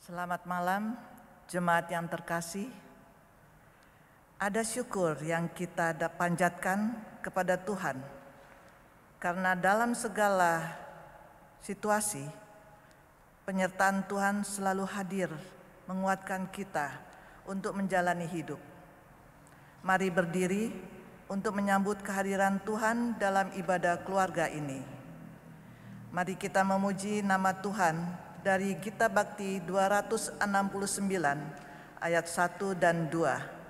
Selamat malam, jemaat yang terkasih. Ada syukur yang kita panjatkan kepada Tuhan, karena dalam segala situasi, penyertaan Tuhan selalu hadir menguatkan kita untuk menjalani hidup. Mari berdiri untuk menyambut kehadiran Tuhan dalam ibadah keluarga ini. Mari kita memuji nama Tuhan dari Gita Bakti 269 ayat 1 dan 2.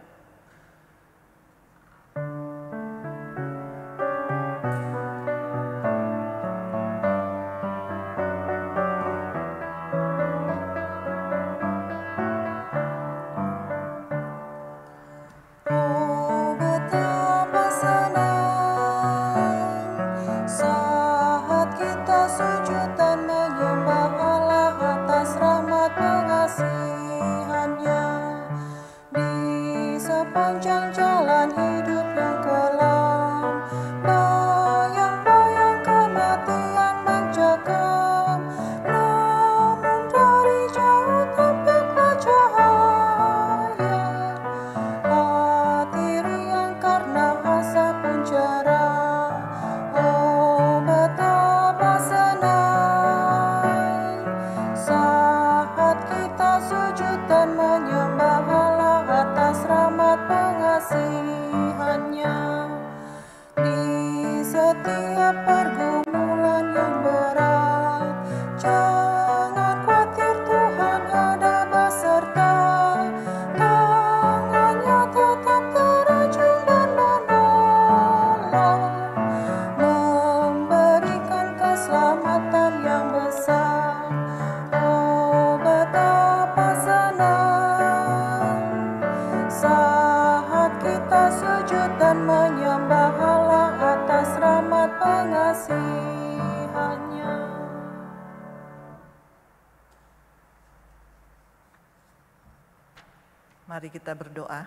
Mari kita berdoa.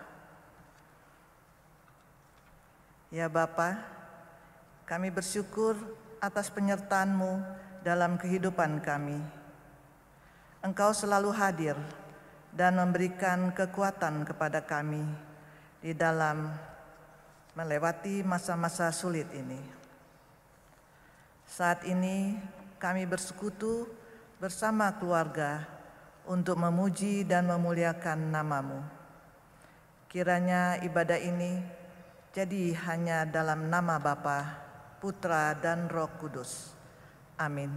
Ya Bapa, kami bersyukur atas penyertaan-Mu dalam kehidupan kami. Engkau selalu hadir dan memberikan kekuatan kepada kami di dalam melewati masa-masa sulit ini. Saat ini kami bersekutu bersama keluarga untuk memuji dan memuliakan nama-Mu. Kiranya ibadah ini jadi hanya dalam nama Bapa, Putra, dan Roh Kudus. Amin.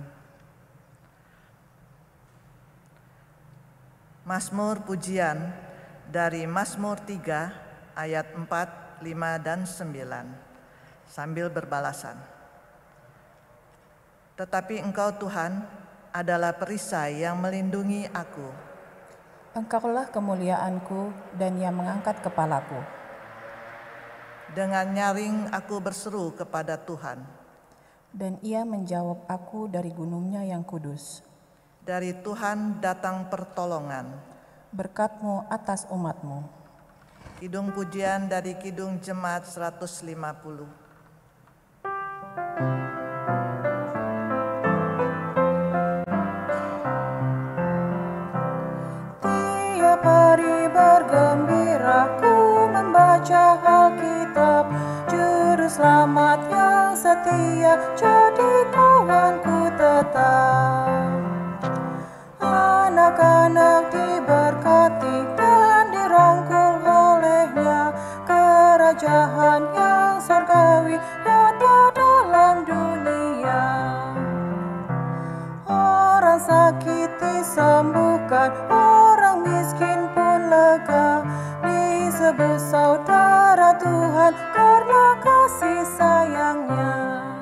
Mazmur pujian dari Mazmur 3 ayat 4, 5, dan 9 sambil berbalasan. Tetapi Engkau Tuhan adalah perisai yang melindungi aku. Engkaulah kemuliaanku dan yang mengangkat kepalaku. Dengan nyaring aku berseru kepada Tuhan. Dan Ia menjawab aku dari gunung-Nya yang kudus. Dari Tuhan datang pertolongan. Berkat-Mu atas umat-Mu. Kidung pujian dari Kidung Jemaat 150. Mari bergembira, ku membaca Alkitab, Juru Selamat yang setia jadi kawanku tetap. Anak-anak diberkati dan dirangkul oleh-Nya, kerajaan yang surgawi nyata dalam dunia. Orang sakit disembuhkan, orang miskin pun lega, disebut saudara Tuhan karena kasih sayang-Nya.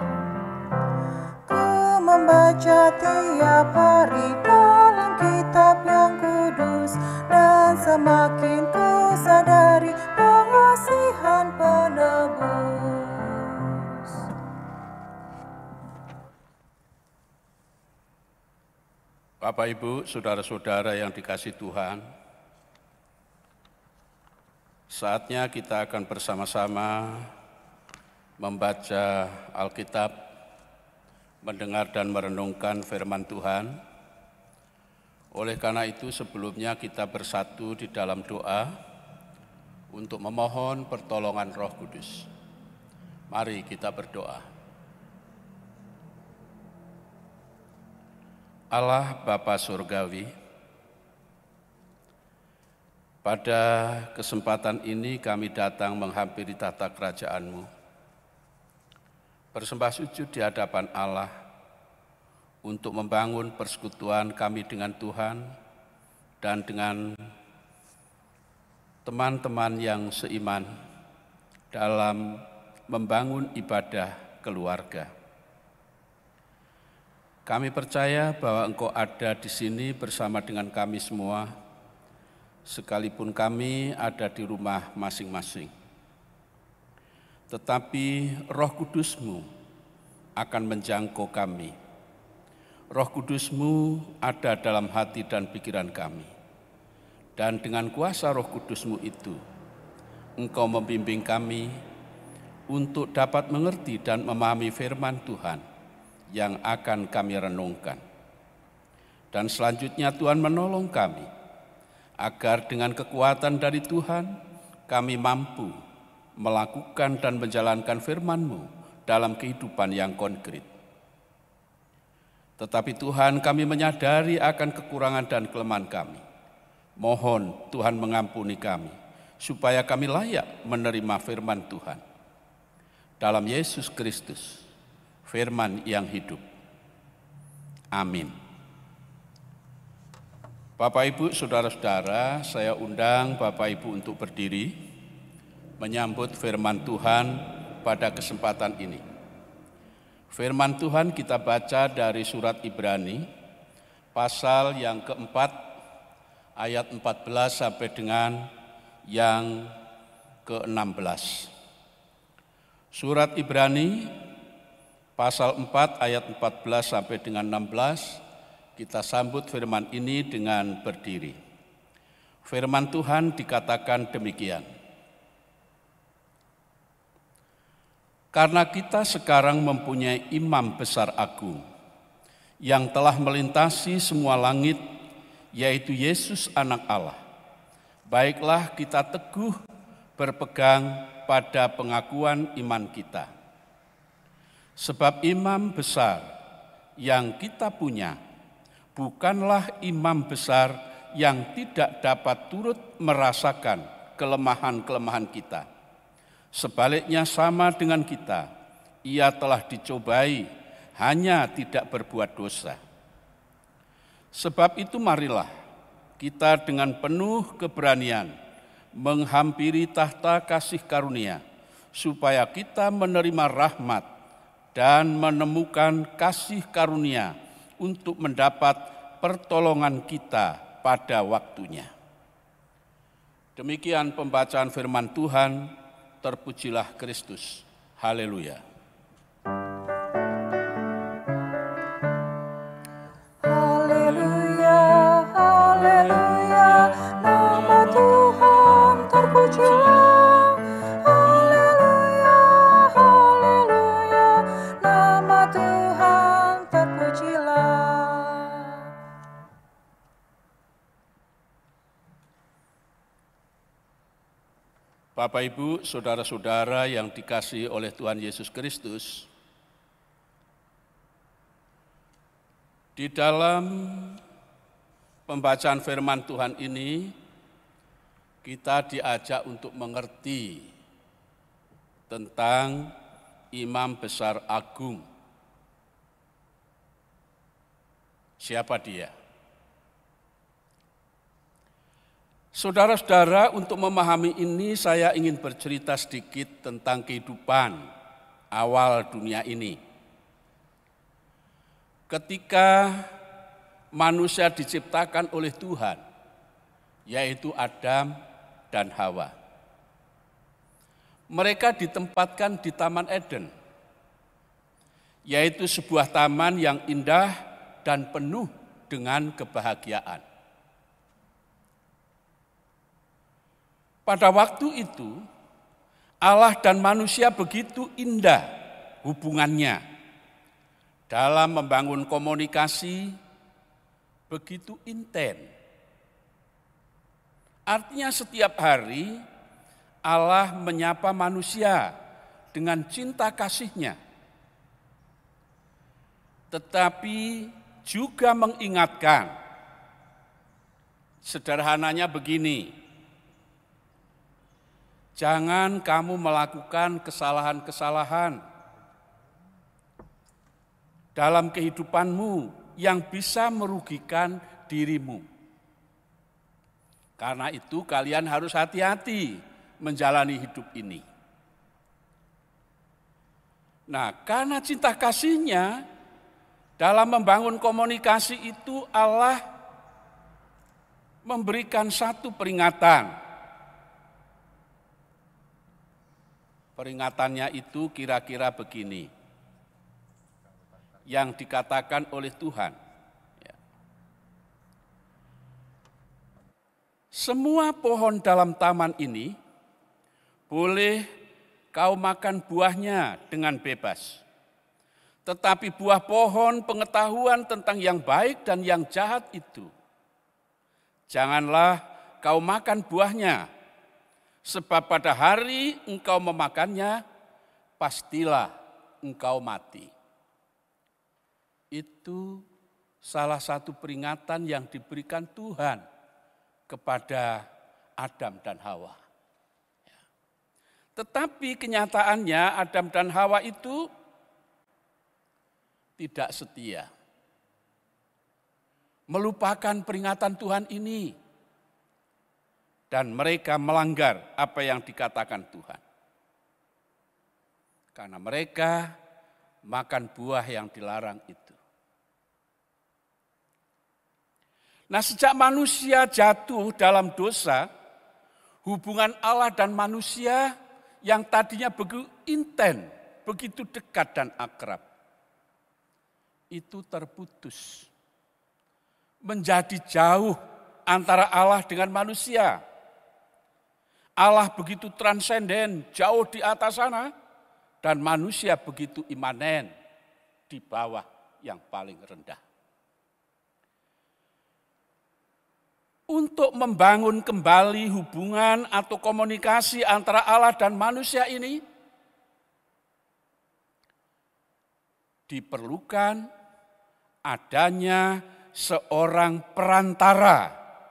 Ku membaca tiap hari dalam kitab yang kudus, dan semakin ku sadari pengasihan penebus. Bapak, Ibu, saudara-saudara yang dikasihi Tuhan, saatnya kita akan bersama-sama membaca Alkitab, mendengar dan merenungkan firman Tuhan Oleh karena itu sebelumnya kita bersatu di dalam doa untuk memohon pertolongan Roh Kudus. Mari kita berdoa. Allah Bapa Surgawi, pada kesempatan ini kami datang menghampiri tahta kerajaan-Mu, bersembah sujud di hadapan Allah untuk membangun persekutuan kami dengan Tuhan dan dengan teman-teman yang seiman dalam membangun ibadah keluarga. Kami percaya bahwa Engkau ada di sini bersama dengan kami semua, sekalipun kami ada di rumah masing-masing. Tetapi Roh Kudus-Mu akan menjangkau kami. Roh Kudus-Mu ada dalam hati dan pikiran kami. Dan dengan kuasa Roh Kudus-Mu itu, Engkau membimbing kami untuk dapat mengerti dan memahami firman Tuhan yang akan kami renungkan. Dan selanjutnya Tuhan menolong kami, agar dengan kekuatan dari Tuhan, kami mampu melakukan dan menjalankan firman-Mu dalam kehidupan yang konkret. Tetapi Tuhan, kami menyadari akan kekurangan dan kelemahan kami. Mohon Tuhan mengampuni kami, supaya kami layak menerima firman Tuhan. Dalam Yesus Kristus, firman yang hidup. Amin. Bapak, Ibu, saudara-saudara, saya undang Bapak, Ibu untuk berdiri menyambut firman Tuhan pada kesempatan ini. Firman Tuhan kita baca dari surat Ibrani, pasal yang keempat, ayat 14 sampai dengan yang ke-16. Surat Ibrani, pasal 4 ayat 14 sampai dengan 16, kita sambut firman ini dengan berdiri. Firman Tuhan dikatakan demikian. Karena kita sekarang mempunyai imam besar agung yang telah melintasi semua langit, yaitu Yesus Anak Allah. Baiklah kita teguh berpegang pada pengakuan iman kita. Sebab imam besar yang kita punya bukanlah imam besar yang tidak dapat turut merasakan kelemahan-kelemahan kita. Sebaliknya sama dengan kita, ia telah dicobai, hanya tidak berbuat dosa. Sebab itu marilah kita dengan penuh keberanian menghampiri tahta kasih karunia, supaya kita menerima rahmat dan menemukan kasih karunia untuk mendapat pertolongan kita pada waktunya. Demikian pembacaan firman Tuhan, terpujilah Kristus. Haleluya. Haleluya, haleluya, nama Tuhan terpujilah. Bapak, Ibu, saudara-saudara yang dikasihi oleh Tuhan Yesus Kristus, di dalam pembacaan firman Tuhan ini, kita diajak untuk mengerti tentang imam besar agung. Siapa dia? Saudara-saudara, untuk memahami ini saya ingin bercerita sedikit tentang kehidupan awal dunia ini. Ketika manusia diciptakan oleh Tuhan, yaitu Adam dan Hawa. Mereka ditempatkan di Taman Eden, yaitu sebuah taman yang indah dan penuh dengan kebahagiaan. Pada waktu itu, Allah dan manusia begitu indah hubungannya dalam membangun komunikasi, begitu intens. Artinya setiap hari Allah menyapa manusia dengan cinta kasih-Nya. Tetapi juga mengingatkan, sederhananya begini, jangan kamu melakukan kesalahan-kesalahan dalam kehidupanmu yang bisa merugikan dirimu. Karena itu kalian harus hati-hati menjalani hidup ini. Nah, karena cinta kasih-Nya dalam membangun komunikasi itu Allah memberikan satu peringatan. Peringatannya itu kira-kira begini, yang dikatakan oleh Tuhan. Semua pohon dalam taman ini boleh kau makan buahnya dengan bebas. Tetapi buah pohon pengetahuan tentang yang baik dan yang jahat itu, janganlah kau makan buahnya, sebab pada hari engkau memakannya, pastilah engkau mati. Itu salah satu peringatan yang diberikan Tuhan kepada Adam dan Hawa. Tetapi kenyataannya Adam dan Hawa itu tidak setia. Melupakan peringatan Tuhan ini. Dan mereka melanggar apa yang dikatakan Tuhan. Karena mereka makan buah yang dilarang itu. Nah, sejak manusia jatuh dalam dosa, hubungan Allah dan manusia yang tadinya begitu intens, begitu dekat dan akrab, itu terputus. Menjadi jauh antara Allah dengan manusia. Allah begitu transenden, jauh di atas sana, dan manusia begitu imanen, di bawah yang paling rendah. Untuk membangun kembali hubungan atau komunikasi antara Allah dan manusia ini, diperlukan adanya seorang perantara.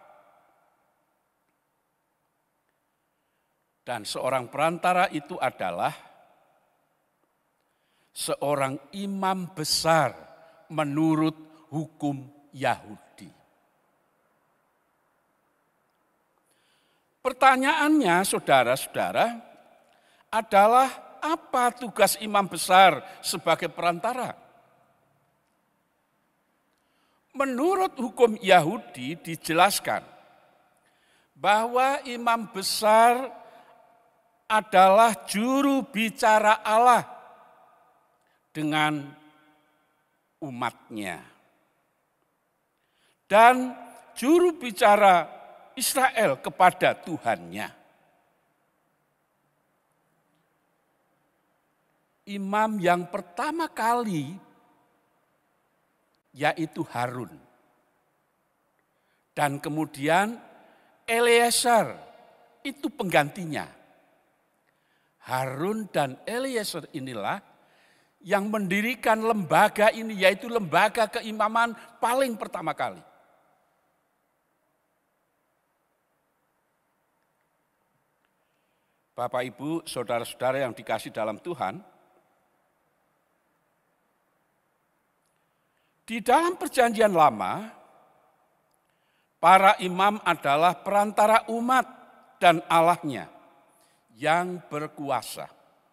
Dan seorang perantara itu adalah seorang imam besar menurut hukum Yahudi. Pertanyaannya, saudara-saudara, adalah apa tugas imam besar sebagai perantara? Menurut hukum Yahudi dijelaskan bahwa imam besar adalah juru bicara Allah dengan umatnya. Dan juru bicara Israel kepada Tuhannya. Imam yang pertama kali yaitu Harun. Dan kemudian Eleazar itu penggantinya. Harun dan Eleazar inilah yang mendirikan lembaga ini, yaitu lembaga keimaman paling pertama kali. Bapak, Ibu, saudara-saudara yang dikasih dalam Tuhan, di dalam perjanjian lama, para imam adalah perantara umat dan Allahnya yang berkuasa.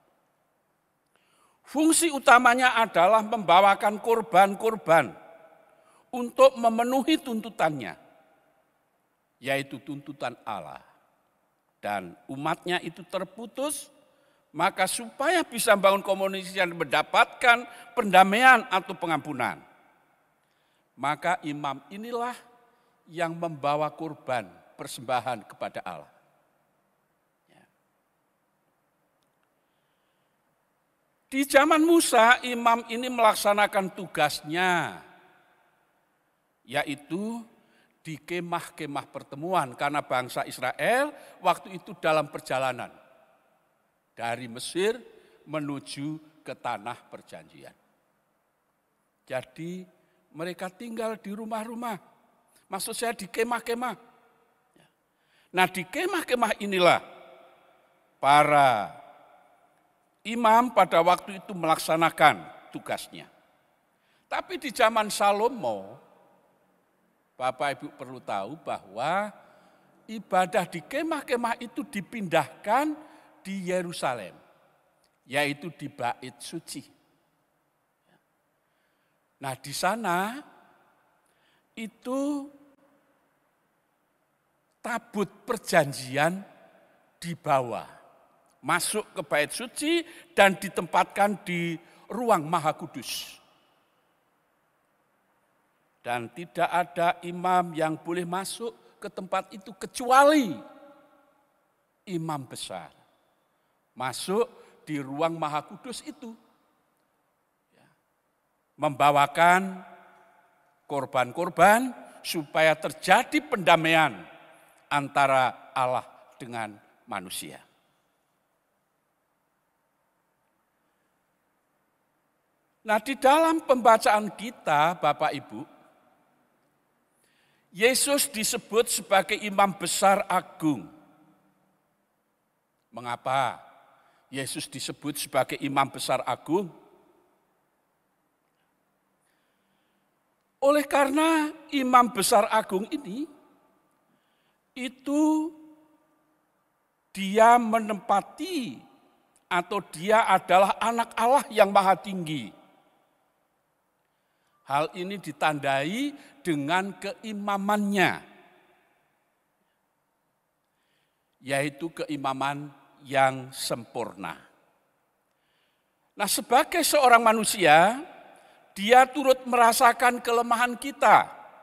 Fungsi utamanya adalah membawakan korban-korban untuk memenuhi tuntutannya, yaitu tuntutan Allah. Dan umatnya itu terputus, maka supaya bisa membangun komunikasi dan mendapatkan pendamaian atau pengampunan, maka imam inilah yang membawa kurban persembahan kepada Allah. Di zaman Musa, imam ini melaksanakan tugasnya, yaitu di kemah-kemah pertemuan, karena bangsa Israel waktu itu dalam perjalanan dari Mesir menuju ke tanah perjanjian. Jadi mereka tinggal di rumah-rumah, maksud saya di kemah-kemah. Nah, di kemah-kemah inilah para imam pada waktu itu melaksanakan tugasnya. Tapi di zaman Salomo, Bapak Ibu perlu tahu bahwa ibadah di kemah-kemah itu dipindahkan di Yerusalem, yaitu di Bait Suci. Nah, di sana itu tabut perjanjian dibawa masuk ke Bait Suci dan ditempatkan di ruang Maha Kudus. Dan tidak ada imam yang boleh masuk ke tempat itu kecuali imam besar. Masuk di ruang Maha Kudus itu. Membawakan korban-korban supaya terjadi pendamaian antara Allah dengan manusia. Nah, di dalam pembacaan kita, Bapak Ibu, Yesus disebut sebagai imam besar agung. Mengapa Yesus disebut sebagai imam besar agung? Oleh karena imam besar agung ini, itu dia menempati atau dia adalah anak Allah yang maha tinggi. Hal ini ditandai dengan keimamannya, yaitu keimaman yang sempurna. Nah, sebagai seorang manusia, dia turut merasakan kelemahan kita.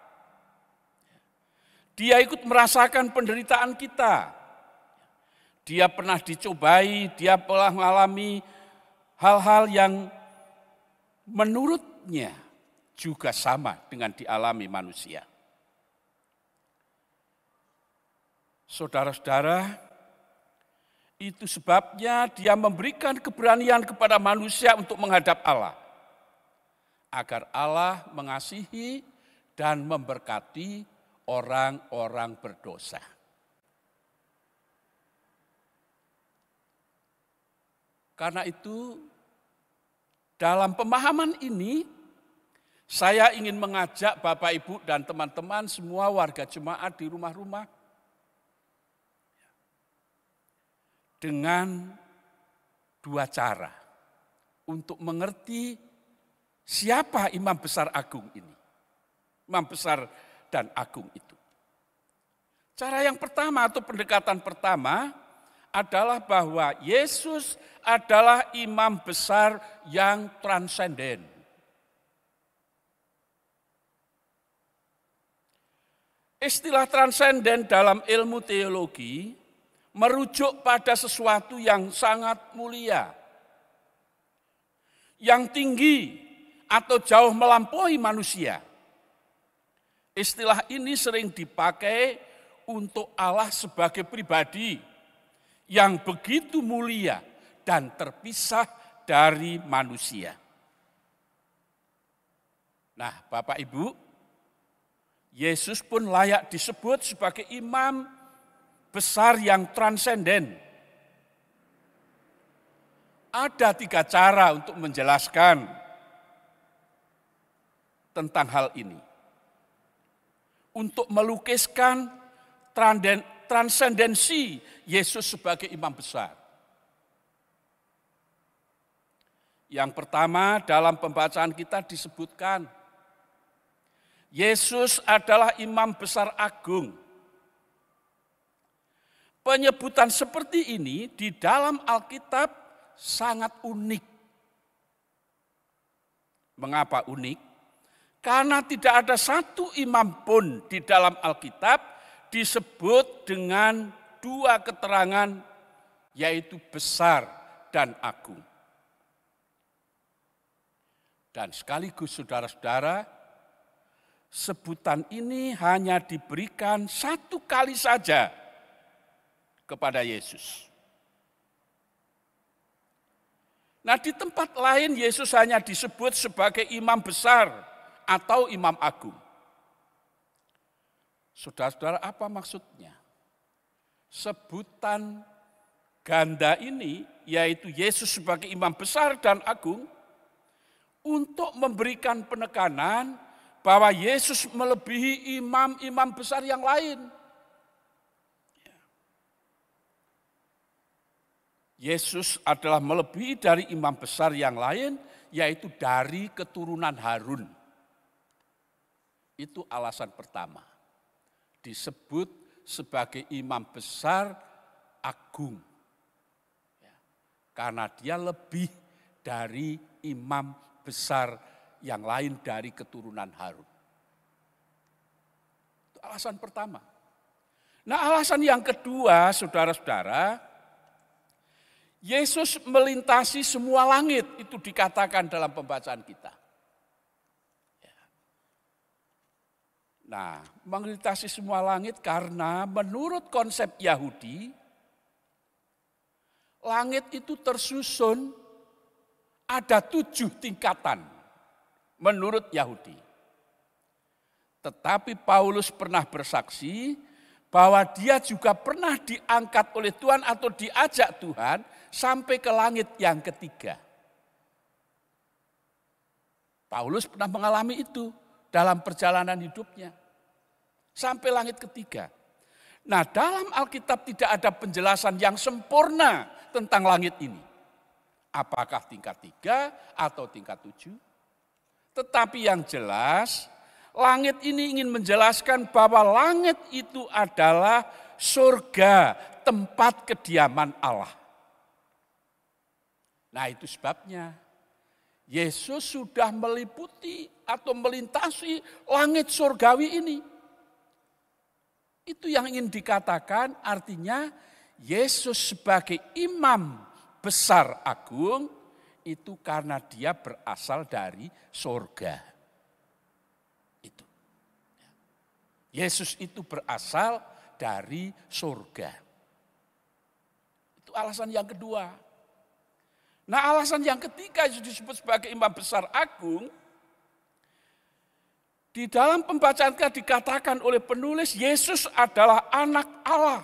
Dia ikut merasakan penderitaan kita. Dia pernah dicobai, dia pernah mengalami hal-hal yang menurutnya juga sama dengan dialami manusia. Saudara-saudara, itu sebabnya dia memberikan keberanian kepada manusia untuk menghadap Allah, agar Allah mengasihi dan memberkati orang-orang berdosa. Karena itu, dalam pemahaman ini, saya ingin mengajak Bapak Ibu dan teman-teman semua warga jemaat di rumah-rumah dengan dua cara untuk mengerti siapa imam besar agung ini. Imam besar dan agung itu. Cara yang pertama atau pendekatan pertama adalah bahwa Yesus adalah imam besar yang transenden. Istilah transenden dalam ilmu teologi merujuk pada sesuatu yang sangat mulia, yang tinggi atau jauh melampaui manusia. Istilah ini sering dipakai untuk Allah sebagai pribadi yang begitu mulia dan terpisah dari manusia. Nah, Bapak Ibu, Yesus pun layak disebut sebagai imam besar yang transenden. Ada 3 cara untuk menjelaskan tentang hal ini. Untuk melukiskan transendensi Yesus sebagai imam besar. Yang pertama, dalam pembacaan kita disebutkan Yesus adalah imam besar agung. Penyebutan seperti ini di dalam Alkitab sangat unik. Mengapa unik? Karena tidak ada satu imam pun di dalam Alkitab disebut dengan 2 keterangan, yaitu besar dan agung. Dan sekaligus saudara-saudara, sebutan ini hanya diberikan satu kali saja kepada Yesus. Nah, di tempat lain Yesus hanya disebut sebagai imam besar atau imam agung. Saudara-saudara, apa maksudnya? Sebutan ganda ini, yaitu Yesus sebagai imam besar dan agung, untuk memberikan penekanan bahwa Yesus melebihi imam-imam besar yang lain. Yesus adalah melebihi dari imam besar yang lain, yaitu dari keturunan Harun. Itu alasan pertama. Disebut sebagai imam besar agung. Karena dia lebih dari imam besar yang lain dari keturunan Harun. Itu alasan pertama. Nah, alasan yang kedua, saudara-saudara, Yesus melintasi semua langit, itu dikatakan dalam pembacaan kita. Nah, melintasi semua langit karena menurut konsep Yahudi, langit itu tersusun ada 7 tingkatan menurut Yahudi. Tetapi Paulus pernah bersaksi bahwa dia juga pernah diangkat oleh Tuhan atau diajak Tuhan sampai ke langit yang ketiga. Paulus pernah mengalami itu dalam perjalanan hidupnya. Sampai langit ketiga. Nah, dalam Alkitab tidak ada penjelasan yang sempurna tentang langit ini. Apakah tingkat 3 atau tingkat 7? Tetapi yang jelas, langit ini ingin menjelaskan bahwa langit itu adalah surga, tempat kediaman Allah. Nah, itu sebabnya Yesus sudah meliputi atau melintasi langit surgawi ini. Itu yang ingin dikatakan, artinya Yesus sebagai imam besar agung itu karena dia berasal dari surga. Itu. Yesus itu berasal dari surga. Itu alasan yang kedua. Nah, alasan yang ketiga yang disebut sebagai imam besar agung, di dalam pembacaan kita dikatakan oleh penulis Yesus adalah anak Allah.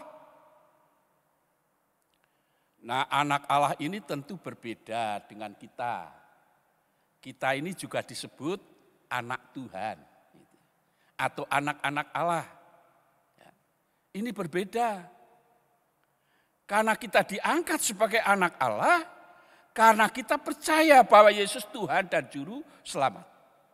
Nah, anak Allah ini tentu berbeda dengan kita. Kita ini juga disebut anak Tuhan atau anak-anak Allah. Ini berbeda. Karena kita diangkat sebagai anak Allah, karena kita percaya bahwa Yesus Tuhan dan Juru Selamat.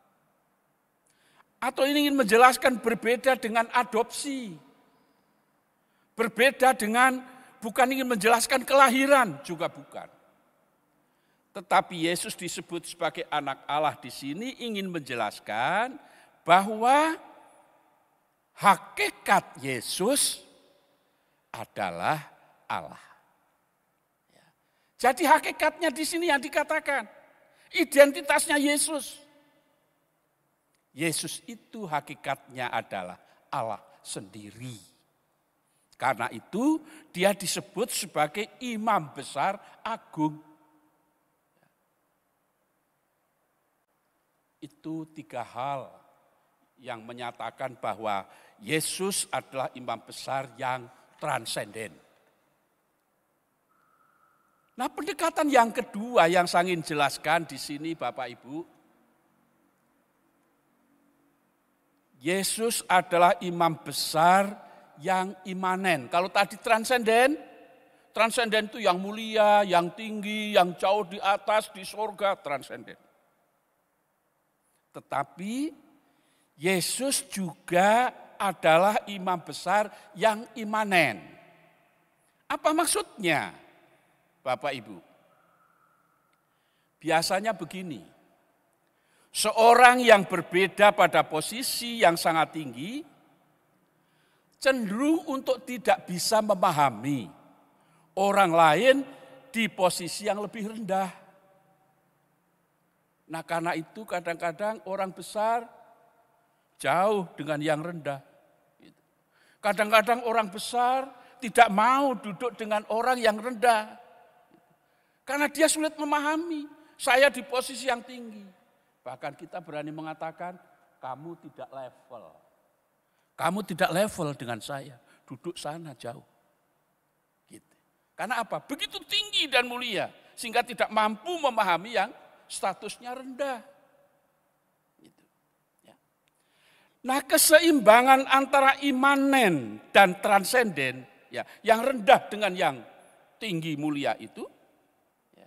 Atau ini ingin menjelaskan berbeda dengan adopsi. Berbeda dengan bukan ingin menjelaskan kelahiran, juga bukan. Tetapi Yesus disebut sebagai anak Allah di sini ingin menjelaskan bahwa hakikat Yesus adalah Allah. Jadi hakikatnya di sini yang dikatakan, identitasnya Yesus. Yesus itu hakikatnya adalah Allah sendiri. Karena itu dia disebut sebagai imam besar agung. Itu 3 hal yang menyatakan bahwa Yesus adalah imam besar yang transenden. Nah, pendekatan yang kedua yang saya ingin jelaskan di sini Bapak Ibu, Yesus adalah imam besar yang imanen. Kalau tadi transenden itu yang mulia, yang tinggi, yang jauh di atas, di surga, transenden. Tetapi Yesus juga adalah imam besar yang imanen. Apa maksudnya? Bapak Ibu, biasanya begini, seorang yang berbeda pada posisi yang sangat tinggi, cenderung untuk tidak bisa memahami orang lain di posisi yang lebih rendah. Nah, karena itu kadang-kadang orang besar jauh dengan yang rendah. Kadang-kadang orang besar tidak mau duduk dengan orang yang rendah. Karena dia sulit memahami, saya di posisi yang tinggi. Bahkan kita berani mengatakan, kamu tidak level. Kamu tidak level dengan saya, duduk sana jauh. Gitu. Karena apa? Begitu tinggi dan mulia, sehingga tidak mampu memahami yang statusnya rendah. Gitu. Ya. Nah, keseimbangan antara imanen dan transenden, ya, yang rendah dengan yang tinggi mulia itu, ya,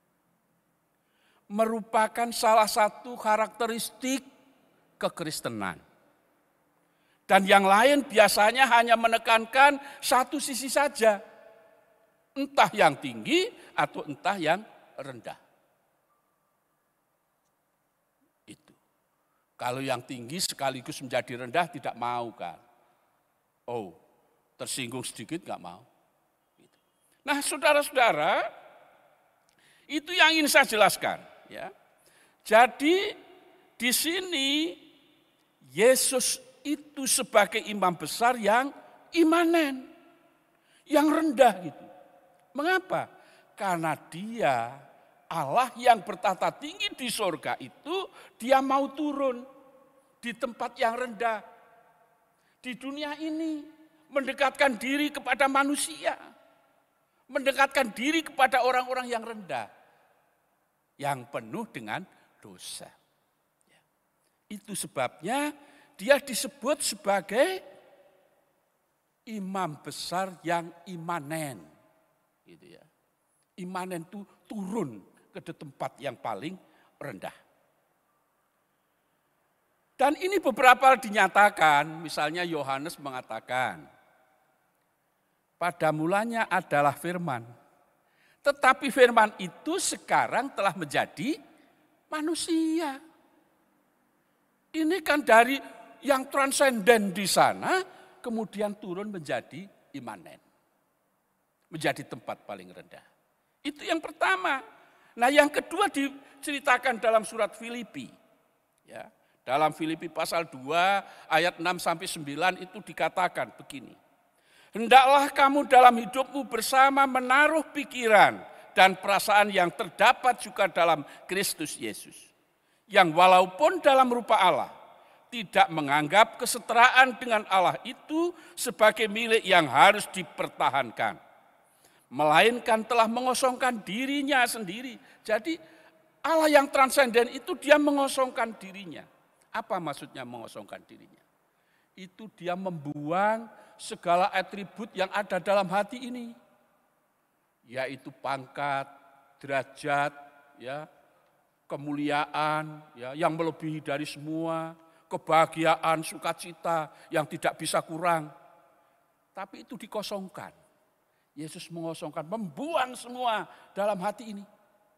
merupakan salah satu karakteristik kekristenan. Dan yang lain biasanya hanya menekankan satu sisi saja, entah yang tinggi atau entah yang rendah. Itu. Kalau yang tinggi sekaligus menjadi rendah tidak mau kan. Oh, tersinggung sedikit gak mau. Gitu. Nah, saudara-saudara, itu yang ingin saya jelaskan. Ya. Jadi di sini Yesus itu sebagai imam besar yang imanen, yang rendah gitu. Mengapa? Karena dia Allah yang bertata tinggi di surga itu, dia mau turun di tempat yang rendah. Di dunia ini mendekatkan diri kepada manusia, mendekatkan diri kepada orang-orang yang rendah, yang penuh dengan dosa. Itu sebabnya dia disebut sebagai imam besar yang imanen. Gitu ya. Imanen itu turun ke tempat yang paling rendah. Dan ini beberapa dinyatakan, misalnya Yohanes mengatakan, pada mulanya adalah firman. Tetapi firman itu sekarang telah menjadi manusia. Ini kan dari yang transenden di sana, kemudian turun menjadi imanen. Menjadi tempat paling rendah. Itu yang pertama. Nah, yang kedua diceritakan dalam surat Filipi. Ya, dalam Filipi pasal 2 ayat 6 sampai 9 itu dikatakan begini. Hendaklah kamu dalam hidupmu bersama menaruh pikiran dan perasaan yang terdapat juga dalam Kristus Yesus. Yang walaupun dalam rupa Allah, tidak menganggap kesetaraan dengan Allah itu sebagai milik yang harus dipertahankan. Melainkan telah mengosongkan dirinya sendiri. Jadi Allah yang transenden itu dia mengosongkan dirinya. Apa maksudnya mengosongkan dirinya? Itu dia membuang segala atribut yang ada dalam hati ini. Yaitu pangkat, derajat, ya, kemuliaan, ya, yang melebihi dari semua, kebahagiaan, sukacita yang tidak bisa kurang. Tapi itu dikosongkan. Yesus mengosongkan, membuang semua dalam hati ini.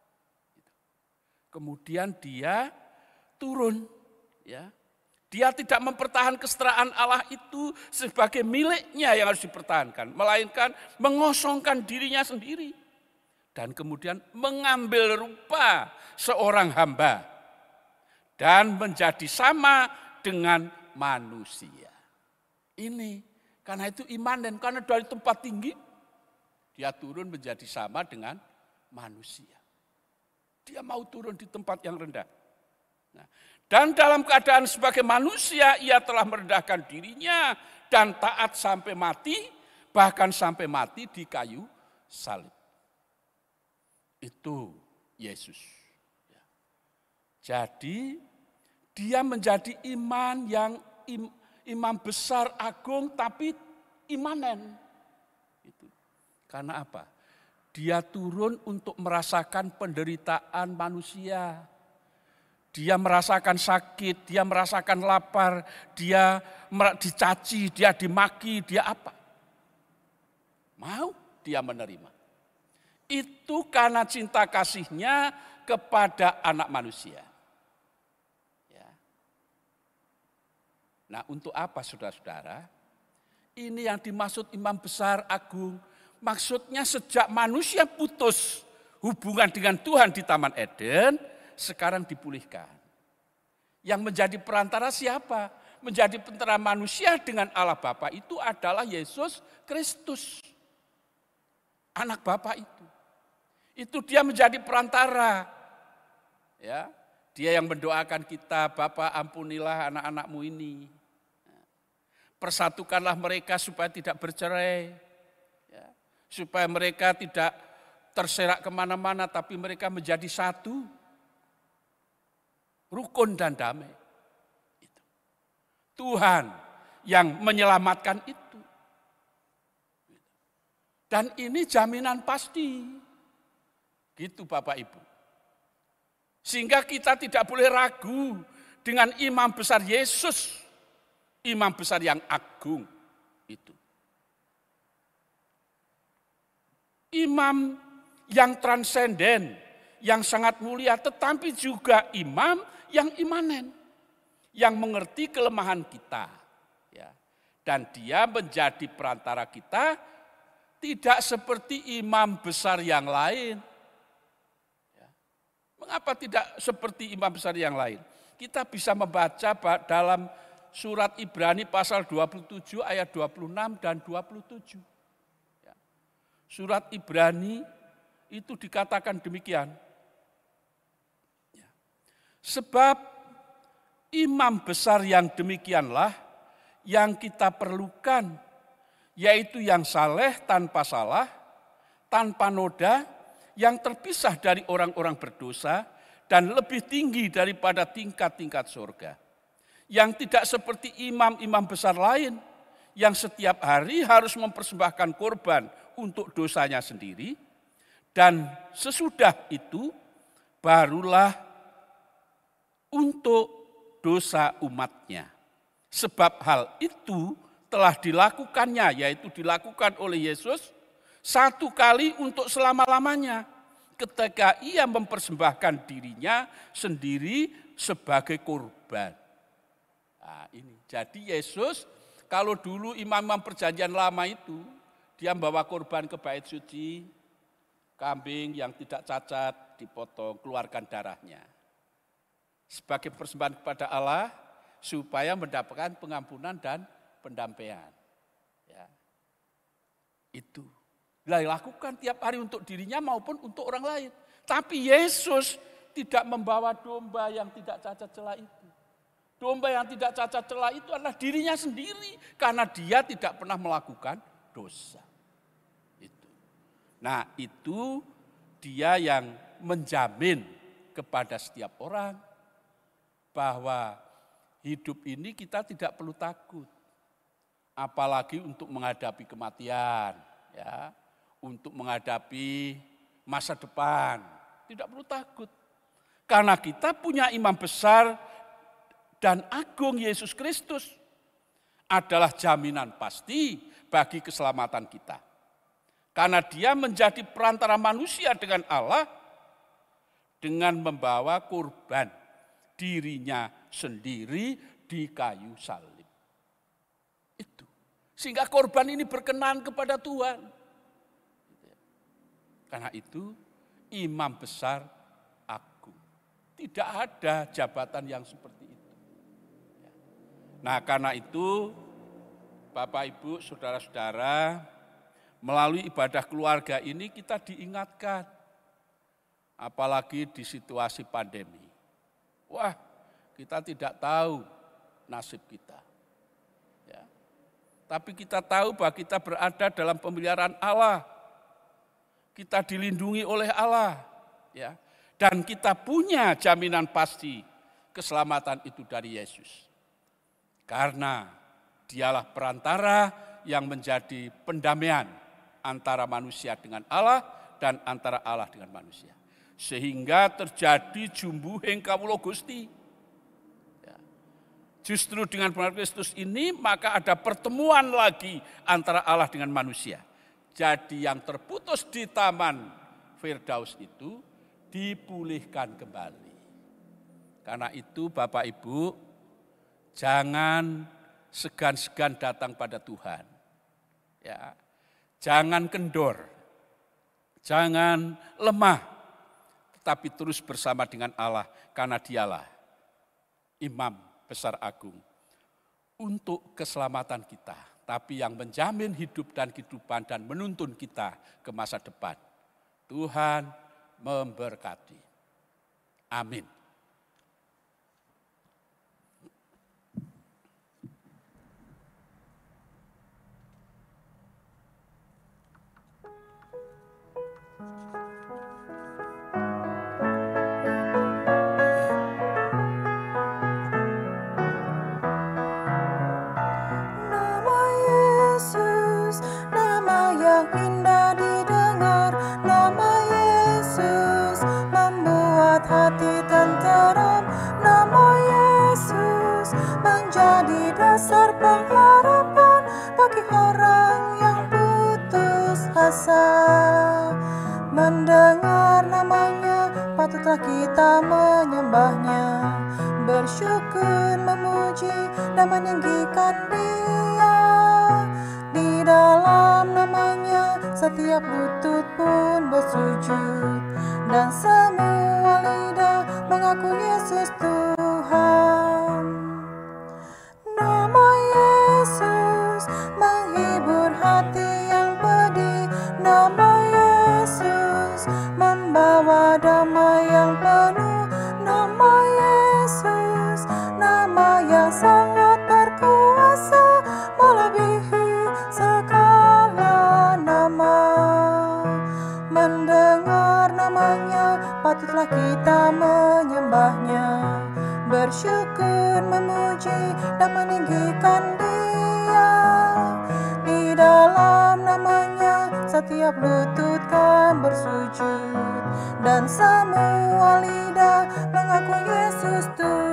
Kemudian dia turun, ya. Dia tidak mempertahankan kesetaraan Allah itu sebagai miliknya yang harus dipertahankan, melainkan mengosongkan dirinya sendiri. Dan kemudian mengambil rupa seorang hamba dan menjadi sama dengan manusia. Ini karena itu imanen, karena dari tempat tinggi dia turun menjadi sama dengan manusia. Dia mau turun di tempat yang rendah. Nah, dan dalam keadaan sebagai manusia ia telah merendahkan dirinya dan taat sampai mati, bahkan sampai mati di kayu salib. Itu Yesus. Jadi dia menjadi imam besar agung tapi imanen. Itu. Karena apa? Dia turun untuk merasakan penderitaan manusia. Dia merasakan sakit, dia merasakan lapar, dia dicaci, dia dimaki, dia apa? Mau dia menerima. Itu karena cinta kasihnya kepada anak manusia. Ya. Nah, untuk apa saudara-saudara? Ini yang dimaksud imam besar agung. Maksudnya sejak manusia putus hubungan dengan Tuhan di Taman Eden, sekarang dipulihkan. Yang menjadi perantara siapa? menjadi perantara manusia dengan Allah Bapa itu adalah Yesus Kristus. Anak Bapa itu. Itu dia menjadi perantara. Ya, dia yang mendoakan kita, Bapa ampunilah anak-anakmu ini. Persatukanlah mereka supaya tidak bercerai. Ya, supaya mereka tidak terserak kemana-mana, tapi mereka menjadi satu. Rukun dan damai. Itu. Tuhan yang menyelamatkan itu. Dan ini jaminan pasti. Gitu Bapak Ibu. Sehingga kita tidak boleh ragu dengan imam besar Yesus. Imam besar yang agung itu. Imam yang transenden, yang sangat mulia, tetapi juga imam yang imanen. Yang mengerti kelemahan kita. Ya. Dan dia menjadi perantara kita, tidak seperti imam besar yang lain. Ya. Mengapa tidak seperti imam besar yang lain? Kita bisa membaca dalam surat Ibrani pasal 27 ayat 26 dan 27. Ya. Surat Ibrani itu dikatakan demikian. Ya. Sebab imam besar yang demikianlah yang kita perlukan, yaitu yang saleh tanpa salah, tanpa noda, yang terpisah dari orang-orang berdosa, dan lebih tinggi daripada tingkat-tingkat surga. Yang tidak seperti imam-imam besar lain, yang setiap hari harus mempersembahkan korban untuk dosanya sendiri, dan sesudah itu barulah untuk dosa umatnya. Sebab hal itu telah dilakukannya, yaitu dilakukan oleh Yesus satu kali untuk selama-lamanya ketika ia mempersembahkan dirinya sendiri sebagai korban. Nah, ini. Jadi Yesus kalau dulu imam-imam perjanjian lama itu dia membawa korban ke bait suci, kambing yang tidak cacat dipotong, keluarkan darahnya. Sebagai persembahan kepada Allah supaya mendapatkan pengampunan dan pendampingan. Ya. Itu. Lakukan tiap hari untuk dirinya maupun untuk orang lain. Tapi Yesus tidak membawa domba yang tidak cacat celah itu. Domba yang tidak cacat celah itu adalah dirinya sendiri. Karena dia tidak pernah melakukan dosa. Itu. Nah itu dia yang menjamin kepada setiap orang. Bahwa hidup ini kita tidak perlu takut. Apalagi untuk menghadapi kematian, ya, untuk menghadapi masa depan, tidak perlu takut. Karena kita punya imam besar dan agung Yesus Kristus adalah jaminan pasti bagi keselamatan kita. Karena dia menjadi perantara manusia dengan Allah dengan membawa korban dirinya sendiri di kayu salib. Itu. Sehingga korban ini berkenan kepada Tuhan. Karena itu imam besar agung. Tidak ada jabatan yang seperti itu. Nah karena itu Bapak Ibu saudara-saudara, melalui ibadah keluarga ini kita diingatkan. Apalagi di situasi pandemi. Wah kita tidak tahu nasib kita. Tapi kita tahu bahwa kita berada dalam pemeliharaan Allah. Kita dilindungi oleh Allah. Ya. Dan kita punya jaminan pasti keselamatan itu dari Yesus. Karena dialah perantara yang menjadi pendamaian antara manusia dengan Allah dan antara Allah dengan manusia. Sehingga terjadi jumbuhing kawula Gusti. Justru dengan benar Kristus ini maka ada pertemuan lagi antara Allah dengan manusia. Jadi yang terputus di Taman Firdaus itu dipulihkan kembali. Karena itu Bapak Ibu jangan segan-segan datang pada Tuhan. Ya, jangan kendor, jangan lemah, tetapi terus bersama dengan Allah karena dialah imam besar agung. untuk keselamatan kita, tapi yang menjamin hidup dan kehidupan dan menuntun kita ke masa depan. Tuhan memberkati. Amin. Dasar pengharapan bagi orang yang putus asa. Mendengar namanya, patutlah kita menyembahnya, bersyukur, memuji, dan meninggikan Dia. Di dalam namanya, setiap lutut pun bersujud, dan semua lidah mengaku Yesus Tuhan. Nama Yesus menghibur hati yang pedih. Nama Yesus membawa damai yang penuh. Nama Yesus, nama yang sangat berkuasa, melebihi segala nama. Mendengar namanya, patutlah kita menyembahnya, bersyukur, memuji, dan meninggikan Dia. Di dalam namanya, setiap lutut kan bersujud, dan semua lidah mengaku Yesus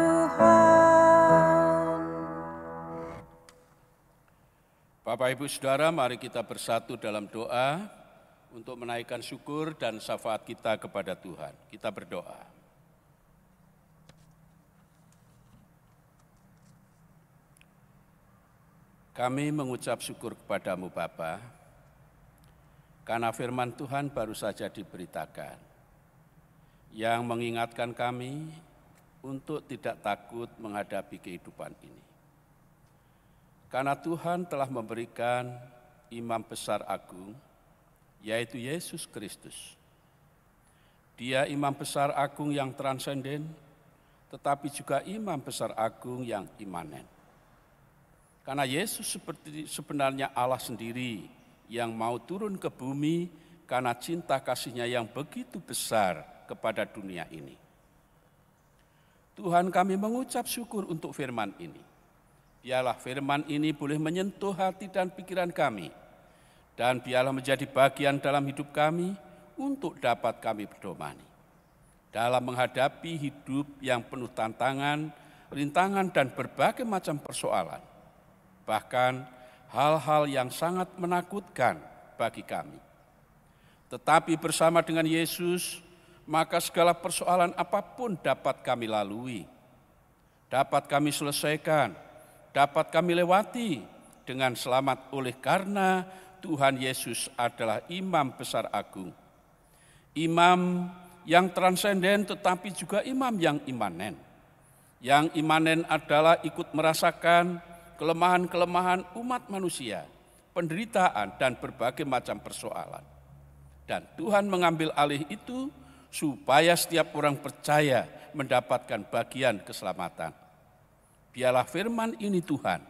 Tuhan. Bapak Ibu Saudara, mari kita bersatu dalam doa untuk menaikkan syukur dan syafaat kita kepada Tuhan. Kita berdoa. Kami mengucap syukur kepadamu Bapa, karena firman Tuhan baru saja diberitakan, yang mengingatkan kami untuk tidak takut menghadapi kehidupan ini. Karena Tuhan telah memberikan Imam Besar Agung, yaitu Yesus Kristus. Dia Imam Besar Agung yang transenden, tetapi juga Imam Besar Agung yang imanen. Karena Yesus sebenarnya Allah sendiri yang mau turun ke bumi karena cinta kasih-Nya yang begitu besar kepada dunia ini. Tuhan, kami mengucap syukur untuk firman ini. Biarlah firman ini boleh menyentuh hati dan pikiran kami, dan biarlah menjadi bagian dalam hidup kami untuk dapat kami berdomani dalam menghadapi hidup yang penuh tantangan, rintangan, dan berbagai macam persoalan. Bahkan hal-hal yang sangat menakutkan bagi kami. Tetapi bersama dengan Yesus, maka segala persoalan apapun dapat kami lalui, dapat kami selesaikan, dapat kami lewati dengan selamat oleh karena Tuhan Yesus adalah Imam Besar Agung. Imam yang transenden tetapi juga imam yang imanen. Yang imanen adalah ikut merasakan kelemahan-kelemahan umat manusia, penderitaan, dan berbagai macam persoalan. Dan Tuhan mengambil alih itu supaya setiap orang percaya mendapatkan bagian keselamatan. Biarlah firman ini Tuhan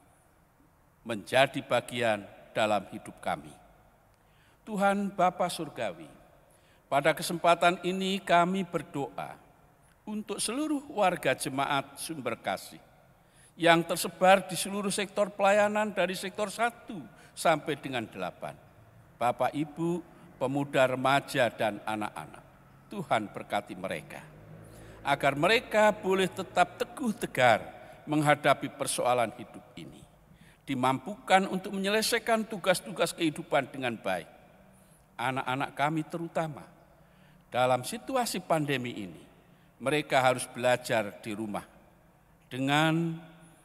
menjadi bagian dalam hidup kami. Tuhan Bapa Surgawi, pada kesempatan ini kami berdoa untuk seluruh warga jemaat Sumber Kasih yang tersebar di seluruh sektor pelayanan dari sektor 1 sampai dengan 8. Bapak, Ibu, pemuda, remaja, dan anak-anak. Tuhan berkati mereka, agar mereka boleh tetap teguh tegar menghadapi persoalan hidup ini. Dimampukan untuk menyelesaikan tugas-tugas kehidupan dengan baik. Anak-anak kami terutama, dalam situasi pandemi ini, mereka harus belajar di rumah dengan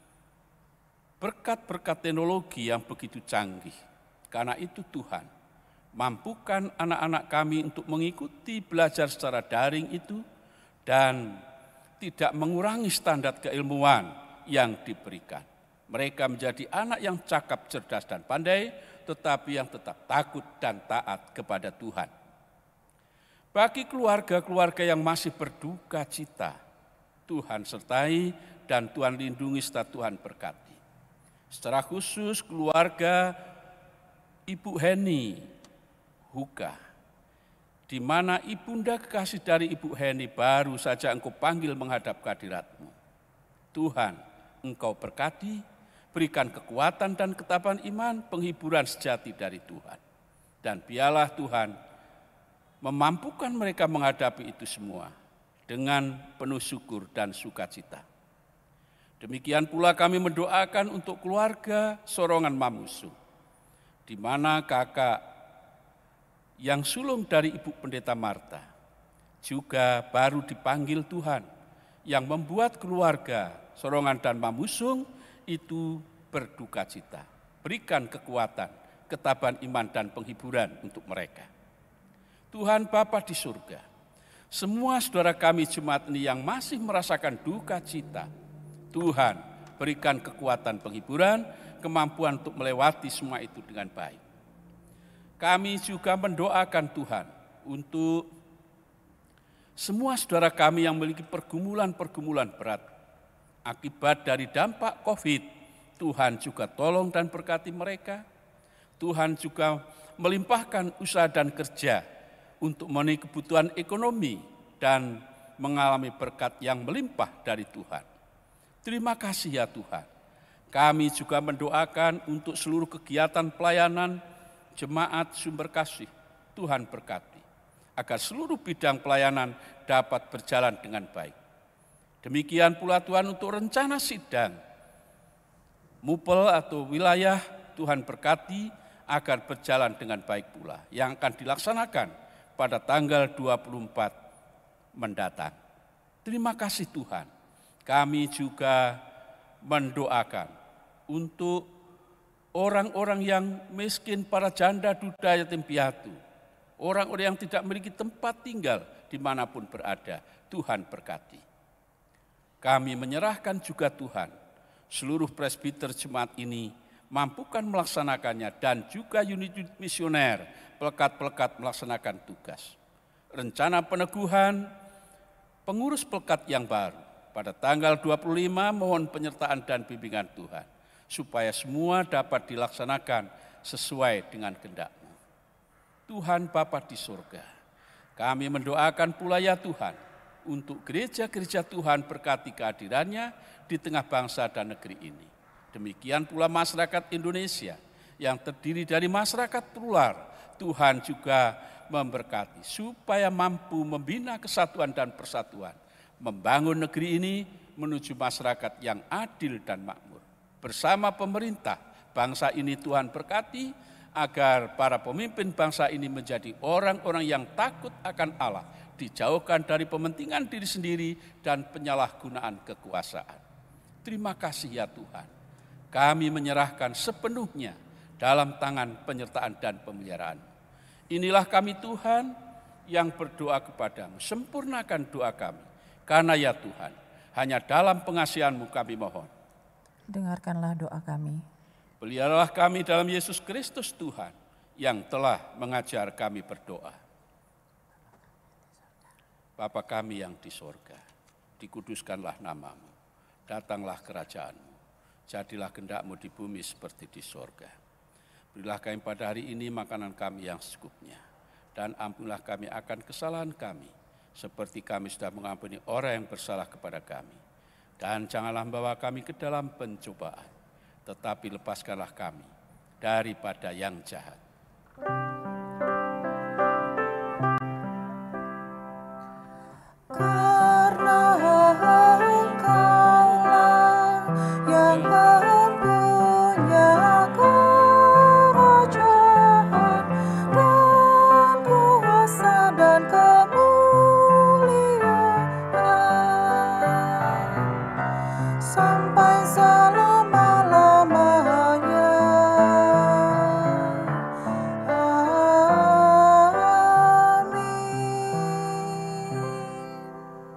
berkat-berkat teknologi yang begitu canggih. Karena itu Tuhan, mampukan anak-anak kami untuk mengikuti belajar secara daring itu dan tidak mengurangi standar keilmuan yang diberikan. Mereka menjadi anak yang cakap, cerdas, dan pandai, tetapi yang tetap takut dan taat kepada Tuhan. Bagi keluarga-keluarga yang masih berduka cita, Tuhan sertai dan Tuhan lindungi serta Tuhan berkati. Secara khusus keluarga Ibu Heni Huka, di mana ibunda kekasih dari Ibu Heni baru saja engkau panggil menghadap kehadirat-Mu. Tuhan, engkau berkati, berikan kekuatan dan ketabahan iman, penghiburan sejati dari Tuhan. Dan biarlah Tuhan memampukan mereka menghadapi itu semua dengan penuh syukur dan sukacita. Demikian pula kami mendoakan untuk keluarga Sorongan Mamusu, di mana kakak yang sulung dari Ibu Pendeta Marta juga baru dipanggil Tuhan, yang membuat keluarga Sorongan dan Mamusung itu berduka cita. Berikan kekuatan, ketabahan iman dan penghiburan untuk mereka. Tuhan Bapa di surga, semua saudara kami Jumat ini yang masih merasakan duka cita, Tuhan berikan kekuatan penghiburan, kemampuan untuk melewati semua itu dengan baik. Kami juga mendoakan Tuhan untuk semua saudara kami yang memiliki pergumulan-pergumulan berat akibat dari dampak COVID. Tuhan juga tolong dan berkati mereka. Tuhan juga melimpahkan usaha dan kerja untuk memenuhi kebutuhan ekonomi dan mengalami berkat yang melimpah dari Tuhan. Terima kasih ya Tuhan. Kami juga mendoakan untuk seluruh kegiatan pelayanan Jemaat Sumber Kasih. Tuhan berkati agar seluruh bidang pelayanan dapat berjalan dengan baik. Demikian pula Tuhan untuk rencana sidang MUPEL atau wilayah, Tuhan berkati agar berjalan dengan baik pula, yang akan dilaksanakan pada tanggal 24 mendatang. Terima kasih Tuhan. Kami juga mendoakan untuk orang-orang yang miskin, para janda, duda, yatim piatu, orang-orang yang tidak memiliki tempat tinggal dimanapun berada, Tuhan berkati. Kami menyerahkan juga Tuhan, seluruh presbiter jemaat ini mampukan melaksanakannya dan juga unit misioner, pelekat-pelekat melaksanakan tugas. Rencana peneguhan pengurus pelekat yang baru pada tanggal 25 mohon penyertaan dan bimbingan Tuhan, supaya semua dapat dilaksanakan sesuai dengan kehendak-Mu. Tuhan Bapa di surga, kami mendoakan pula ya Tuhan, untuk gereja-gereja Tuhan berkati kehadirannya di tengah bangsa dan negeri ini. Demikian pula masyarakat Indonesia yang terdiri dari masyarakat plural, Tuhan juga memberkati supaya mampu membina kesatuan dan persatuan, membangun negeri ini menuju masyarakat yang adil dan makmur. Bersama pemerintah bangsa ini Tuhan berkati agar para pemimpin bangsa ini menjadi orang-orang yang takut akan Allah, dijauhkan dari pementingan diri sendiri dan penyalahgunaan kekuasaan. Terima kasih ya Tuhan. Kami menyerahkan sepenuhnya dalam tangan penyertaan dan pemeliharaan. Inilah kami Tuhan yang berdoa kepadamu, sempurnakan doa kami. Karena ya Tuhan, hanya dalam pengasihan-Mu kami mohon. Dengarkanlah doa kami. Peliharalah kami dalam Yesus Kristus Tuhan yang telah mengajar kami berdoa. Bapa kami yang di sorga, dikuduskanlah nama-Mu, datanglah kerajaan-Mu, jadilah kehendak-Mu di bumi seperti di sorga. Berilah kami pada hari ini makanan kami yang secukupnya, dan ampunilah kami akan kesalahan kami, seperti kami sudah mengampuni orang yang bersalah kepada kami. Dan janganlah membawa kami ke dalam pencobaan, tetapi lepaskanlah kami daripada yang jahat. Karena Engkaulah yang mempunyai kerajaan dan kuasa dan kemuliaan sampai selama-lamanya. Amin.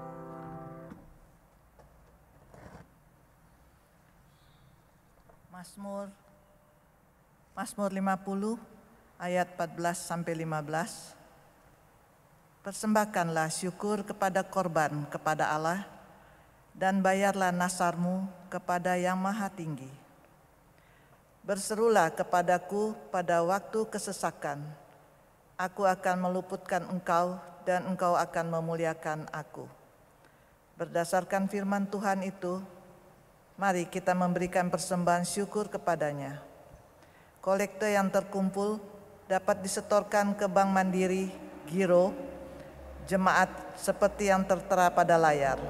Mazmur 50 ayat 14 sampai 15. Persembahkanlah syukur kepada korban kepada Allah dan bayarlah nasarmu kepada Yang Maha Tinggi. Berserulah kepadaku pada waktu kesesakan. Aku akan meluputkan engkau dan engkau akan memuliakan aku. Berdasarkan firman Tuhan itu, mari kita memberikan persembahan syukur kepadanya. Kolekte yang terkumpul dapat disetorkan ke Bank Mandiri, Giro, Jemaat seperti yang tertera pada layar.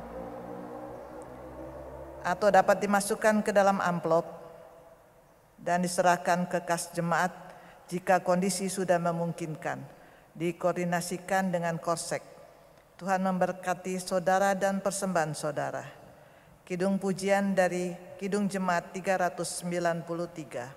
Atau dapat dimasukkan ke dalam amplop dan diserahkan ke kas jemaat jika kondisi sudah memungkinkan, dikoordinasikan dengan Korsek. Tuhan memberkati saudara dan persembahan saudara. Kidung pujian dari Kidung Jemaat 393.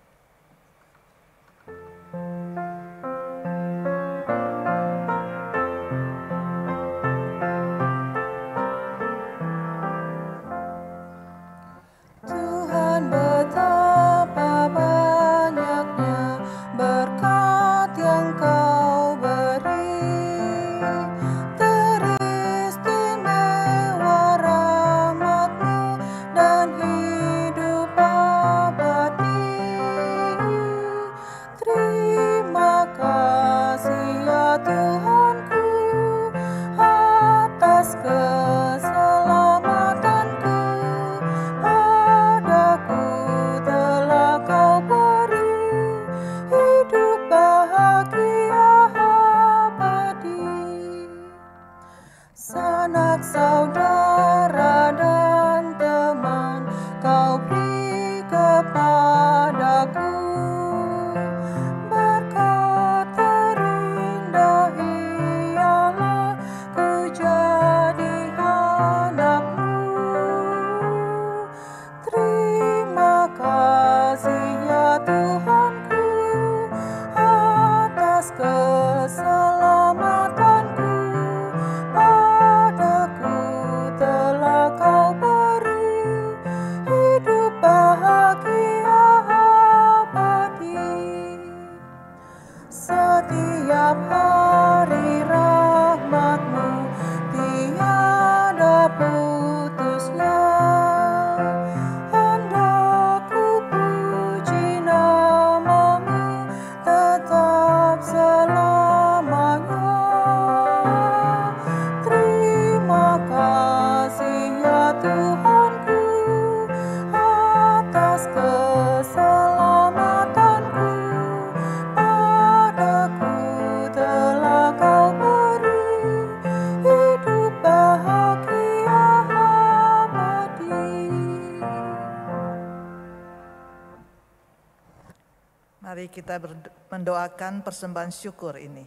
Mari kita mendoakan persembahan syukur ini.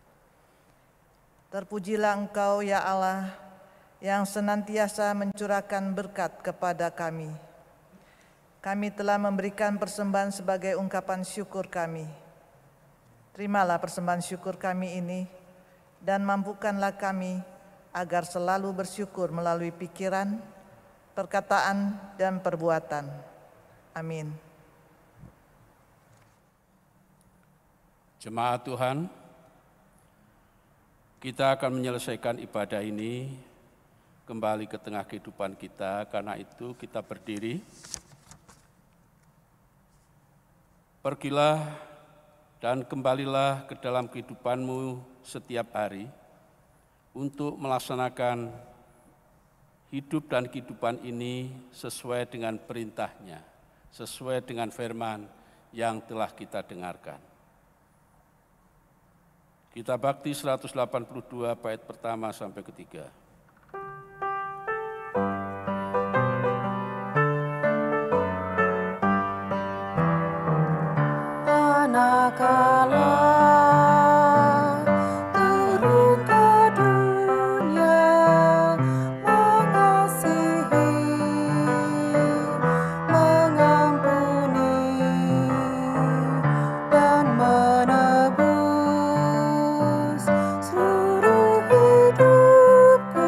Terpujilah Engkau ya Allah yang senantiasa mencurahkan berkat kepada kami. Kami telah memberikan persembahan sebagai ungkapan syukur kami. Terimalah persembahan syukur kami ini dan mampukanlah kami agar selalu bersyukur melalui pikiran, perkataan, dan perbuatan. Amin. Jemaat Tuhan, kita akan menyelesaikan ibadah ini kembali ke tengah kehidupan kita. Karena itu kita berdiri. Pergilah dan kembalilah ke dalam kehidupanmu setiap hari untuk melaksanakan hidup dan kehidupan ini sesuai dengan perintahnya, sesuai dengan firman yang telah kita dengarkan. Kita bakti 182 bait pertama sampai ketiga. Manakala turun ke dunia mengasihi, mengampuni, dan menebus seluruh hidupku.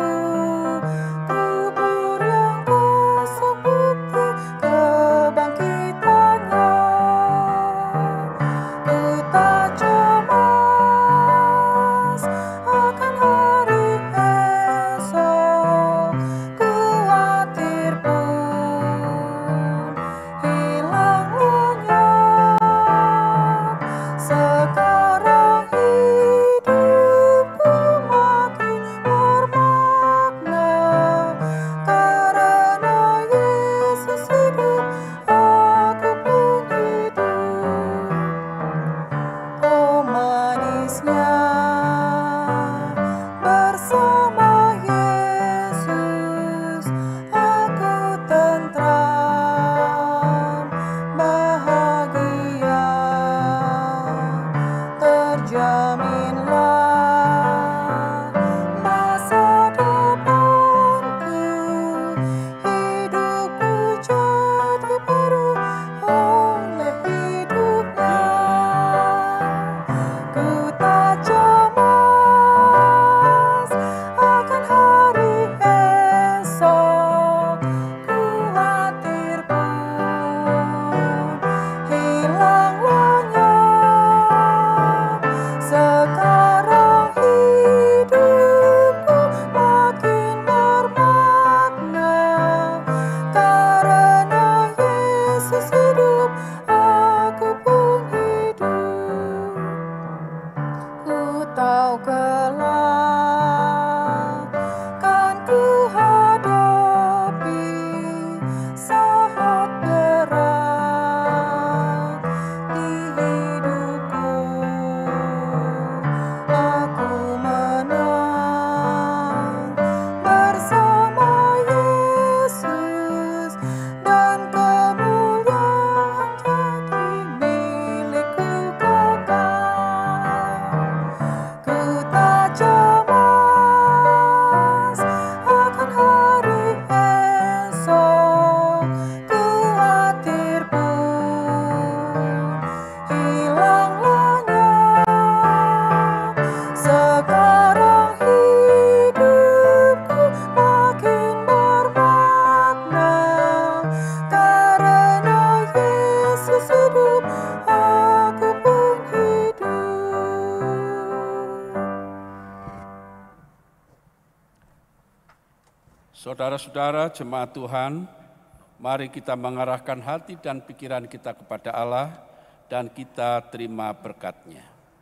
Saudara-saudara jemaat Tuhan, mari kita mengarahkan hati dan pikiran kita kepada Allah dan kita terima berkat-Nya.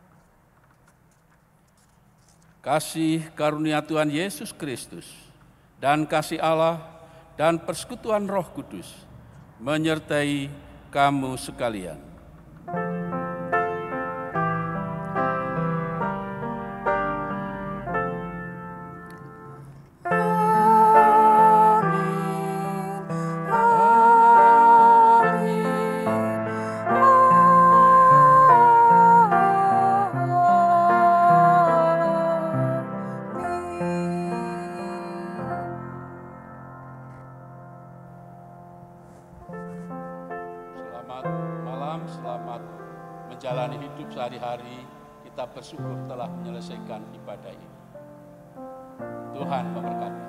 Kasih karunia Tuhan Yesus Kristus dan kasih Allah dan persekutuan Roh Kudus menyertai kamu sekalian. Selamat menjalani hidup sehari-hari, kita bersyukur telah menyelesaikan ibadah ini. Tuhan memberkati.